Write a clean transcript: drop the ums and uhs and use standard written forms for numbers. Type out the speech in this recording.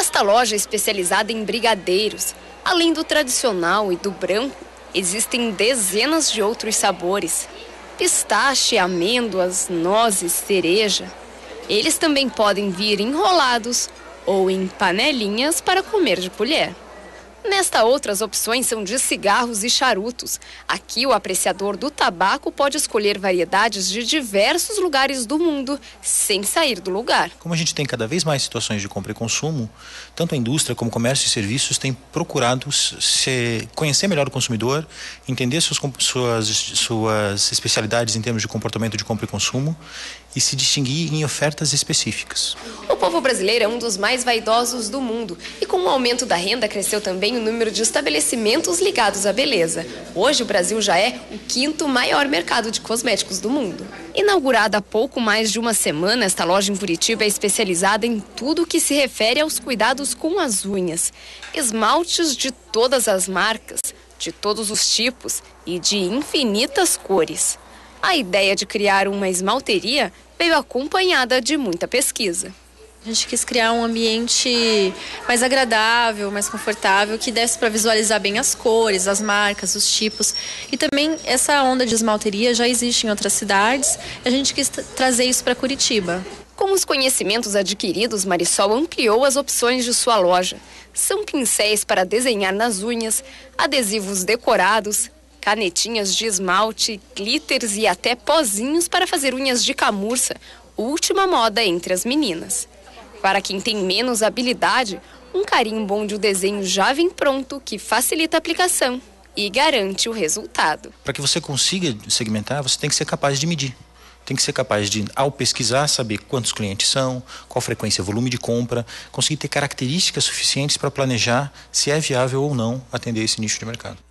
Nesta loja especializada em brigadeiros, além do tradicional e do branco, existem dezenas de outros sabores. Pistache, amêndoas, nozes, cereja. Eles também podem vir enrolados ou em panelinhas para comer de colher. Nesta, outras opções são de cigarros e charutos. Aqui, o apreciador do tabaco pode escolher variedades de diversos lugares do mundo, sem sair do lugar. Como a gente tem cada vez mais situações de compra e consumo, tanto a indústria como o comércio e serviços têm procurado conhecer melhor o consumidor, entender suas especialidades em termos de comportamento de compra e consumo e se distinguir em ofertas específicas. O povo brasileiro é um dos mais vaidosos do mundo e com o aumento da renda cresceu também o número de estabelecimentos ligados à beleza. Hoje o Brasil já é o 5º maior mercado de cosméticos do mundo. Inaugurada há pouco mais de uma semana, esta loja em Curitiba é especializada em tudo o que se refere aos cuidados com as unhas. Esmaltes de todas as marcas, de todos os tipos e de infinitas cores. A ideia de criar uma esmalteria veio acompanhada de muita pesquisa. A gente quis criar um ambiente mais agradável, mais confortável, que desse para visualizar bem as cores, as marcas, os tipos. E também essa onda de esmalteria já existe em outras cidades. A gente quis trazer isso para Curitiba. Com os conhecimentos adquiridos, Marisol ampliou as opções de sua loja. São pincéis para desenhar nas unhas, adesivos decorados, canetinhas de esmalte, glitters e até pozinhos para fazer unhas de camurça, última moda entre as meninas. Para quem tem menos habilidade, um carimbo onde o desenho já vem pronto, que facilita a aplicação e garante o resultado. Para que você consiga segmentar, você tem que ser capaz de medir. Tem que ser capaz de, ao pesquisar, saber quantos clientes são, qual frequência, volume de compra, conseguir ter características suficientes para planejar se é viável ou não atender esse nicho de mercado.